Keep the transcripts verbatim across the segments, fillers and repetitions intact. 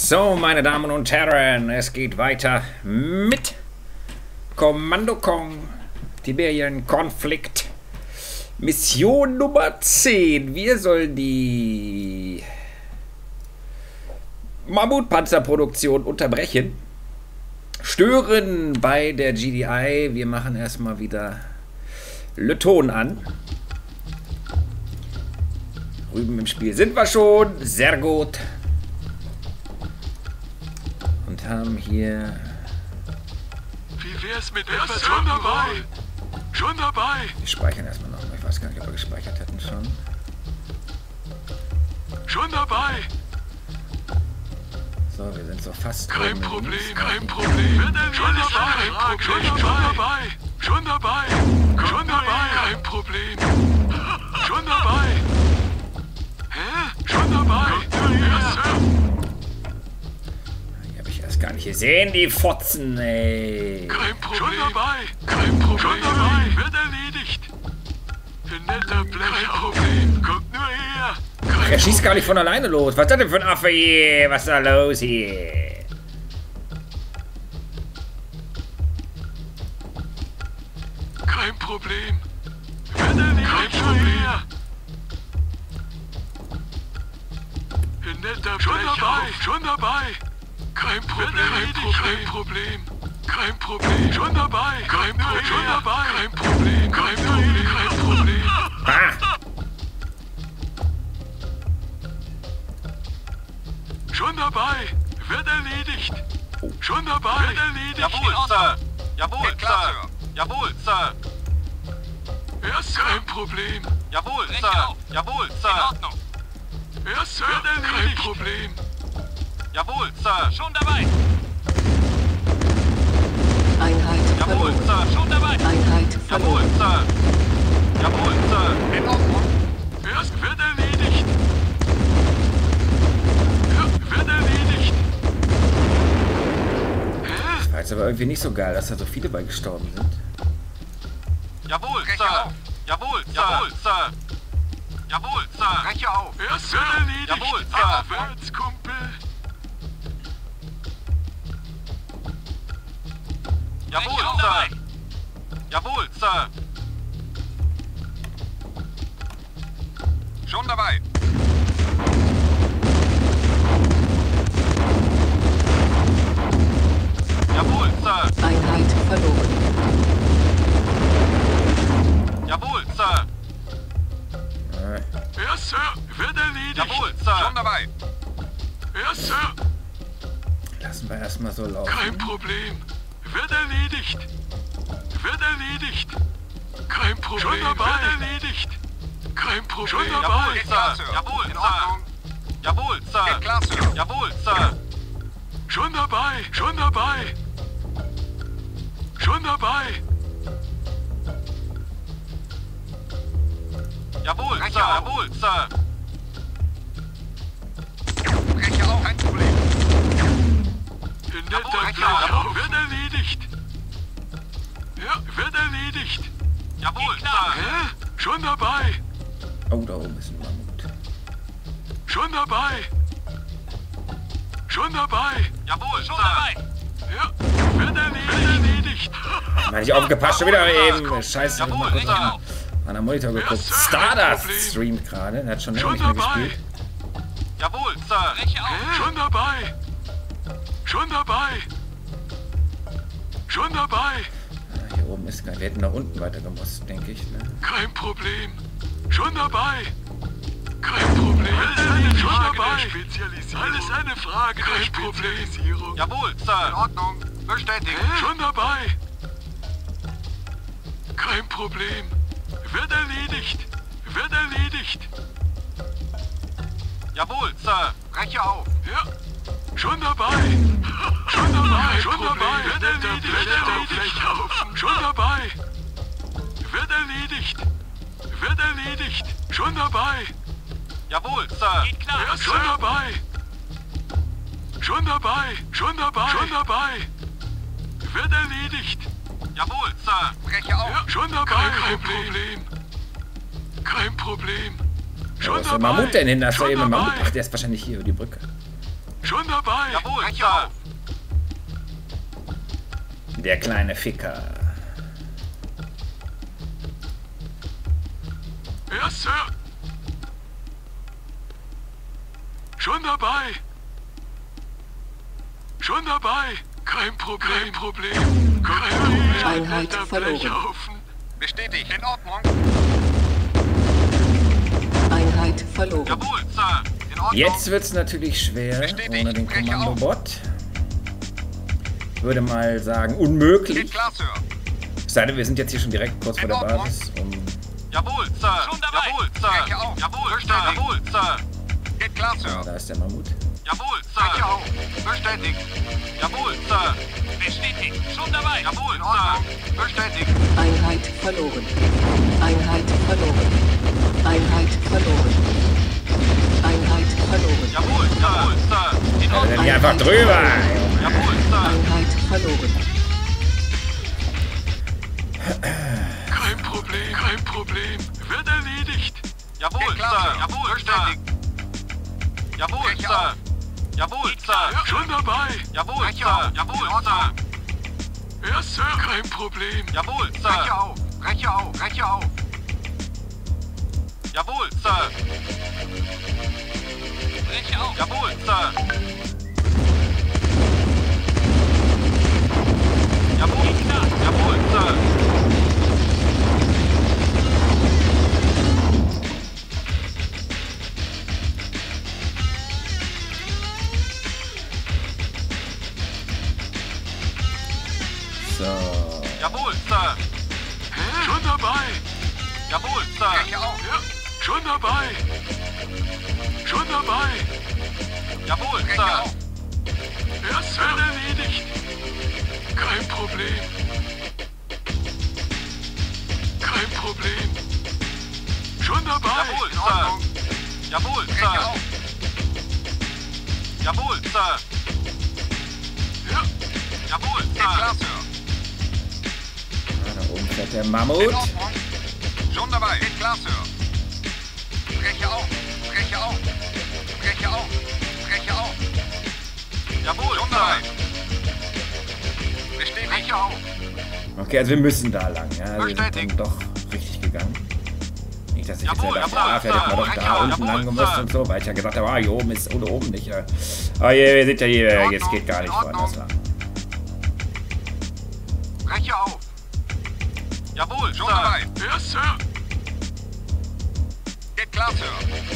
So, meine Damen und Herren, es geht weiter mit Kommando Kong, Tiberian-Konflikt, Mission Nummer zehn. Wir sollen die Mammutpanzerproduktion unterbrechen, stören bei der G D I. Wir machen erstmal wieder Le Ton an. Rüben im Spiel sind wir schon, sehr gut. Und haben hier... Wie wär's mit etwas schon dabei? Schon dabei. Wir speichern erstmal noch. Ich weiß gar nicht, ob wir gespeichert hätten schon. Schon dabei. So, wir sind so fast... Kein Problem, kein Problem. Schon dabei, schon dabei. Schon dabei. Schon dabei, kein Problem. Schon dabei. Hä? Schon dabei. Ja, Sir. Die habe ich erst gar nicht gesehen, die Fotzen, ey. Kein Problem. Schon dabei. Kein Problem. Schon dabei. Wird erledigt. Netter Blech. Kein Problem. Kommt nur her. Ach, er schießt gar nicht von alleine los. Was ist das denn für ein Affe hier? Was ist da los hier? Kein Problem. Wird erledigt. Kein Problem. Netter schon dabei, schon dabei. Kein Problem, kein Problem, kein Problem. Schon dabei, kein Problem, schon dabei. Kein Problem, kein Problem, kein Problem. Ah. Schon dabei, wird erledigt. Schon dabei, wird erledigt. Jawohl, Sir. Jawohl, Sir. Jawohl, Sir. Erst kein Problem. Jawohl, Sir. Jawohl, Sir. In Ordnung. Ja, Sir, kein Problem. Jawohl, Sir. Schon dabei. Einheit Jawohl, verloren. Sir. Schon dabei. Einheit Jawohl, verloren. Sir. Jawohl, Sir. In Ordnung. Erst wird erledigt. Ja, wird erledigt. Hä? Das war jetzt aber irgendwie nicht so geil, dass da so viele bei gestorben sind. Jawohl, Breche Sir. auf. Jawohl, Jawohl, Sir. Jawohl, Sir. Breche auf. Erst wird erledigt. Jawohl, Sir. Abwärts, Kumpel. Jawohl, Schon Sir. dabei. Jawohl, Sir. Schon dabei. Jawohl, Sir. Einheit verloren. Jawohl, Sir. Ja, Sir, wird erledigt. Jawohl, Sir. Schon dabei. Ja, Sir, Lassen wir erstmal so laufen. kein Problem. Wird erledigt. Wird erledigt. Kein Problem. Schon dabei. Wird erledigt. Kein Problem. Schon dabei. Jawohl, Geht klar, Sir. Sir. Jawohl, In Sir. Ordnung. Jawohl, Sir. Geht klar, Sir. Jawohl, Sir. Schon dabei. Schon dabei. Schon dabei. Jawohl, Breche Sir. auf. Jawohl, Sir. Breche auf. Kein Problem. Netter Jawohl, Blech jawohl. wird erledigt. Ja, wird erledigt. Jawohl, Geht klar. Sir. Hä? Schon dabei. Oh, da oben ist ein Mammut. Schon dabei. Schon dabei. Jawohl, Schon Sir. dabei. Ja, wird erledigt. Wird erledigt. Mann, ich aufgepasst, schon wieder eben. Scheiße, ich hab mal kurz Jawohl, an, an der Monitor geguckt. Sir, Stardust kein Problem. streamt gerade. Der hat schon länger Schon nicht mehr dabei. gespielt. Jawohl, Sir. Breche auf. Hä? Schon dabei. Schon dabei. Schon dabei. Ah, hier oben ist gar nicht. Wir hätten nach unten weiter gemusst, denke ich. Ne? Kein Problem. Schon dabei. Kein Problem. Alles eine Frage der Spezialisierung. Alles eine Frage der Spezialisierung. Jawohl, In Sir. Ordnung. Bestätigt. Schon dabei. Kein Problem. Wird erledigt. Wird erledigt. Jawohl, Sir. Breche auf. Ja. Schon dabei. Schon dabei. Schon dabei. Wird erledigt. Wird erledigt. Schon dabei. Wird erledigt. Wird erledigt. Schon dabei. Jawohl, Sir. Geht klar. Ja, schon dabei. Schon dabei. Schon dabei. Schon dabei. Wird erledigt. Jawohl, Sir. Breche auf. Ja, schon dabei. Kein Problem. Kein Problem. Wo Schon ist der dabei. Mammut denn hin? Da ist doch Schon eben ein Mammut. dabei. Ach, der ist wahrscheinlich hier über die Brücke. Schon dabei. Jawohl, Jawohl, Breche Sir. auf. Der kleine Ficker. Ja, Sir. Schon dabei. Schon dabei. Kein Problem. Kein Problem. Kein Problem. Einheit Der verloren. Blechhaufen. Bestätigt. In Ordnung. Einheit verloren. Jawohl, Sir. In Ordnung. Jetzt wird es natürlich schwer Bestätigt. ohne den Breche auf. Kommandobot. Ich würde mal sagen, unmöglich. Geht klar, Sir. Es sei denn, wir sind jetzt hier schon direkt kurz vor der In Ordnung. Basis. Um, Jawohl, Sir. Schon dabei. Jawohl, Breche Sir. auf. Jawohl, Sir. Bestätigt. Jawohl, Sir. Geht klar, ah, Sir. da ist der Mammut. Jawohl, Breche Sir. auf. Bestätigt. Jawohl, Sir. Bestätigt. Schon dabei. Jawohl, In Ordnung. Sir. Bestätigt. Einheit verloren. Einheit verloren. Einheit verloren. Einheit verloren. Jawohl, jawohl, Sir. In Da Ordnung. sind die einfach drüber. Jawohl, Sir. Einheit verloren. Kein Problem. Kein Problem. Wird erledigt. Jawohl, Geht klar, Sir. Sir. Jawohl, Bestätigt. Sir. Jawohl, Breche Sir. auf. Jawohl, Ja, Sir. schon dabei. Jawohl, Breche Sir. auf. Jawohl, In Ordnung. Sir. Ja, Sir. Kein Problem. Jawohl, Breche Sir. auf. Breche auf. Breche auf. Jawohl, Sir. Breche auf. Jawohl, Sir. Jawohl, jawohl, Sir. So. Jawohl, Sir. Hä? Schon dabei. Jawohl, Sir. Breche auf. Ja, schon dabei. Schon dabei. Jawohl, Breche Sir. auf. Ja, Sir. Wird erledigt. Kein Problem. Kein Problem. Schon dabei. Jawohl, In Sir. Ordnung. Jawohl, Breche Sir. auf. Jawohl, Sir. Ja, Jawohl, Geht klar, Sir. Sir. Ah, da oben fährt der In Mammut. Ordnung. Schon dabei. Geht klar, Sir. Breche auf. Breche auf. Breche auf. Breche auf. Jawohl, Schon Sir. dabei. Bestätigt. Breche auf. Okay, also wir müssen da lang. Ja, wir sind dann Bestätigt. doch richtig gegangen. Nicht, dass ich jetzt Jawohl, ja dachte, jawohl, ah, vielleicht hätten wir doch Sir. da Jawohl, unten lang gemusst Sir. und so, weil ich ja gesagt habe, ah, hier oben ist oder oben nicht. Ja. Ah, je, wir sind ja hier, In jetzt Ordnung, geht gar nicht in Ordnung. woanders lang. Breche auf. Jawohl, Schon Sir. dabei. ja, Sir. Geht klar, Sir.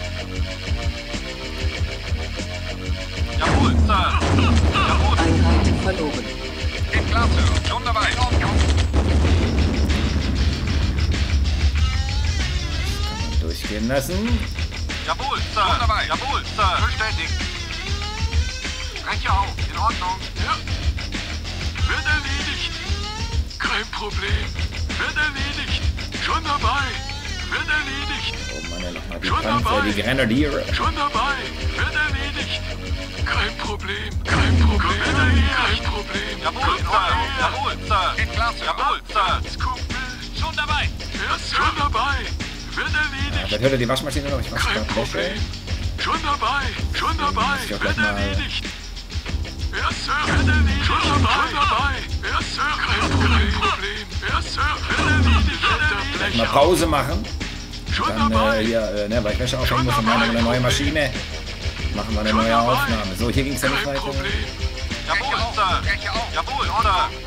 Jawohl, Sir. Jawohl, Einheit verloren. Geht klar, Sir. Schon dabei. In Ordnung. Durchgehen lassen. jawohl, Schon Sir. dabei. Jawohl, Sir. Bestätigt. Breche auf. In Ordnung. Ja. Wird erledigt. Kein Problem. Wird erledigt. Schon dabei. Wird erledigt. Oh Mann, ja, nochmal die Schon Panzer, dabei. die Grenadiere. Schon dabei. Wird erledigt. Kein Problem. Kein Problem. Wird erledigt. Kein Problem. Jawohl, Sir. Jawohl, Sir. Geht klar, Sir. Jawohl, Sir. Jetzt Kumpel. Schon dabei. Ja, Sir. Schon dabei. Wird Ja, erledigt. vielleicht hört ihr die Waschmaschine noch, ich wasche Kein gerade Wäsche. Problem. Schon dabei. Schon dabei. muss ich auch Wird gleich mal- erledigt. Ja, Sir. Wird erledigt. Schon dabei. Schon dabei. Ja, Sir. Kein Problem. Ja, Sir. Wird erledigt. Wird erledigt. Mal Pause machen. Schon Dann dabei. äh, hier, äh, ne, weil ich Wäsche aufhängen muss und dann haben wir eine neue Maschine. Machen wir eine Schon neue dabei. Aufnahme. So, hier ging es ja nicht Kein weiter. Problem. Jawohl, Breche auf. Sir. Breche auf. Jawohl, In Sir. Ordnung.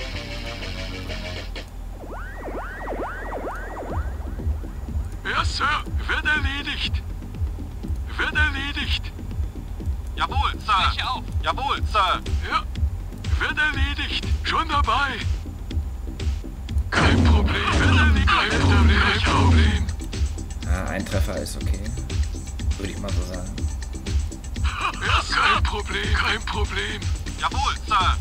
Ja, Sir. Wird erledigt. Wird erledigt. Jawohl, Sir. Breche auf. Jawohl, Sir. Ja. Wird erledigt. Schon dabei. Kein Problem. Wird erledigt. Kein Problem. Kein Problem. Ah, ein Treffer ist okay. Würde ich mal so sagen. Ja, Sir. Kein Problem. Kein Problem. Jawohl, Sir.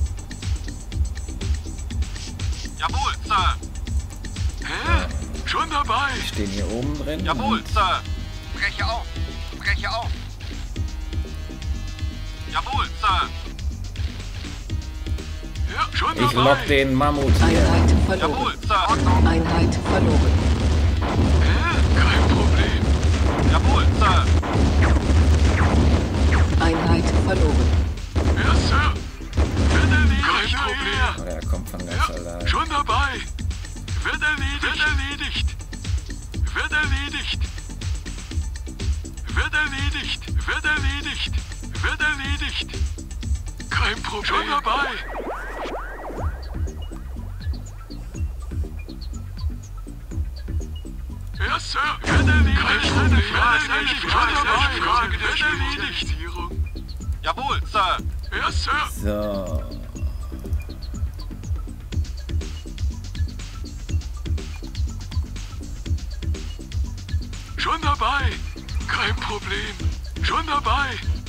Jawohl, Sir. Hä? Schon dabei. Wir stehen hier oben drin. Jawohl, und Sir. Breche auf. Breche auf. Jawohl, Sir. Ja, schon Ich dabei. lock den Mammut hier. Einheit Jawohl, verloren. Sir. Einheit verloren. Hä? Kein Problem. Jawohl, Sir. Einheit verloren. Ja, Sir. Wird erledigt. Wird erledigt. Wird erledigt. Kein Problem. Schon dabei. Ja, Sir. Wird erledigt. Kein Problem. Wird erledigt. Schon dabei. Frage der Spezialisierung. Jawohl, Sir. Ja, Sir. So. Schon dabei. Kein Problem. Schon dabei.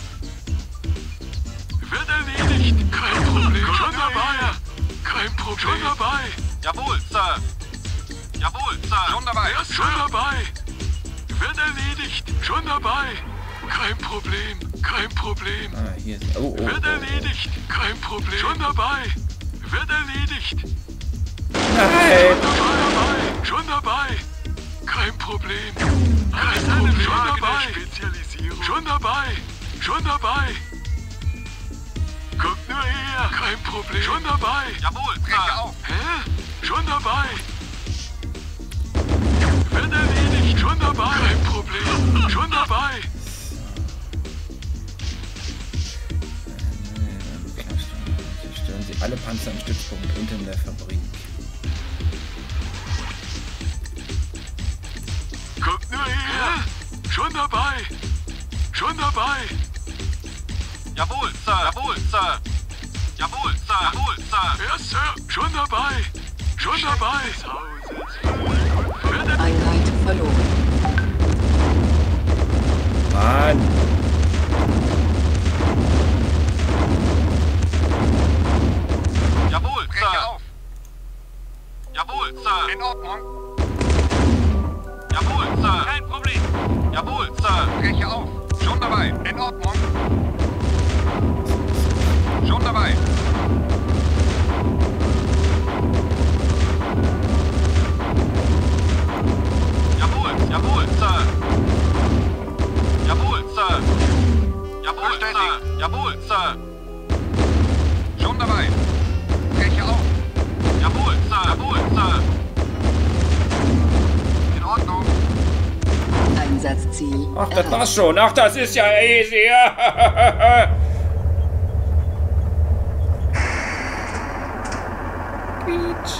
Wird erledigt. Kein Problem. Schon dabei. Kein Problem. Schon dabei. Jawohl, Sir. Jawohl, Sir. Schon dabei. Ja, schon dabei. Wird erledigt. Schon dabei. Kein Problem. Kein Problem. Ah, hier ist. Oh, oh, Wird oh, erledigt. Kein Problem. Schon dabei. Wird erledigt. oh. Nein! Schon dabei. Schon dabei. Kein Problem. Kein Problem. Schon dabei. Spezialisierung. Schon dabei. Schon dabei. Guckt nur her. Kein Problem. Schon dabei. Jawohl, Breche Sir. auf. Hä? Schon dabei. Wird erledigt. Schon dabei. Kein Problem. Schon dabei. Zerstören Sie alle Panzer im Stützpunkt und in der Fabrik. Guckt nur her. Schon dabei. Schon dabei. Jawohl, Sir. Jawohl, Sir. Jawohl, Sir. Jawohl, Sir. Ja, Sir. Schon dabei. Schon dabei. Wird Einheit verloren. Mann! Jawohl, Breche Sir. auf. Jawohl, Sir. In Ordnung. Jawohl, Sir. Kein Problem. Jawohl, Sir. Breche auf. Schon dabei. In Ordnung. Schon dabei. Jawohl, jawohl, Sir. Jawohl, Sir. Jawohl, Bestätigt. Sir. Jawohl, Sir. Schon dabei. Breche auf. Jawohl, Sir. Jawohl, Sir. In Ordnung. Einsatzziel Ach, das erreicht. war's schon. Ach, das ist ja easy. Quietsch.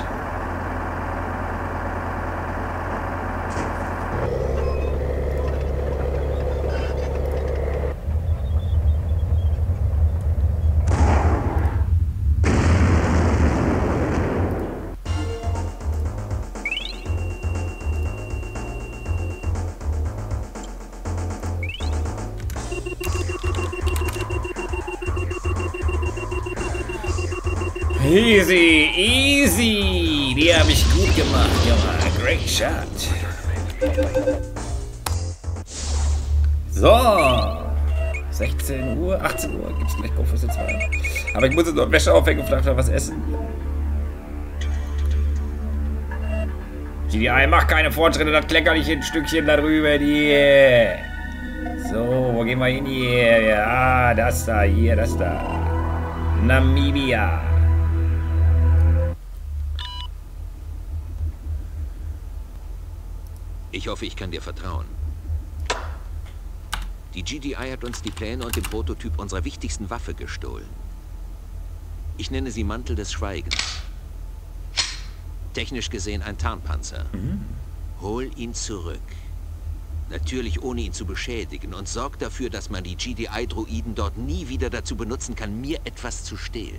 Easy, easy. Die habe ich gut gemacht, Junge. Great shot. So. sechzehn Uhr, achtzehn Uhr. Gibt's gleich Go-Füße zwei. Aber ich muss jetzt noch Wäsche aufhängen und vielleicht noch was essen. G D I, mach keine Fortschritte, das kleckerliche Stückchen da drüben, die. So, wo gehen wir hin hier? Ja, das da, hier, das da. Namibia. Ich hoffe, ich kann dir vertrauen. Die G D I hat uns die Pläne und den Prototyp unserer wichtigsten Waffe gestohlen. Ich nenne sie Mantel des Schweigens. Technisch gesehen ein Tarnpanzer. Mhm. Hol ihn zurück. Natürlich ohne ihn zu beschädigen und sorg dafür, dass man die G D I-Droiden dort nie wieder dazu benutzen kann, mir etwas zu stehlen.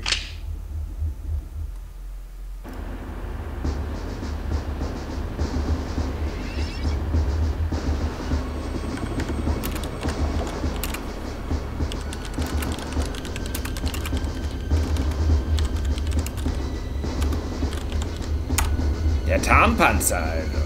Der Tarnpanzer, also.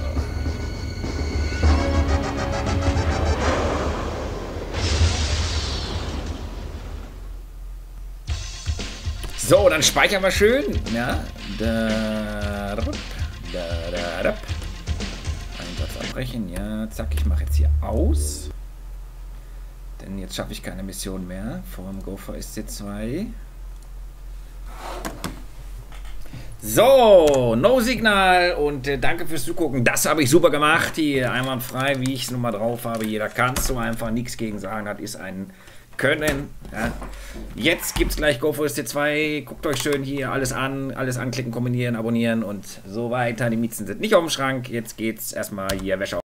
So, dann speichern wir schön. Ja. Da, da, da, da. Einsatz abbrechen. Ja, zack, ich mache jetzt hier aus. Denn jetzt schaffe ich keine Mission mehr. Vor dem Go for S C zwei. So, No Signal und äh, danke fürs Zugucken. Das habe ich super gemacht. Hier einwandfrei, wie ich es nun mal drauf habe. Jeder kann es so einfach, nichts gegen sagen. Das ist ein Können. Ja. Jetzt gibt es gleich GoForest zwei. Guckt euch schön hier alles an. Alles anklicken, kombinieren, abonnieren und so weiter. Die Miezen sind nicht auf dem Schrank. Jetzt geht's erstmal hier Wäsche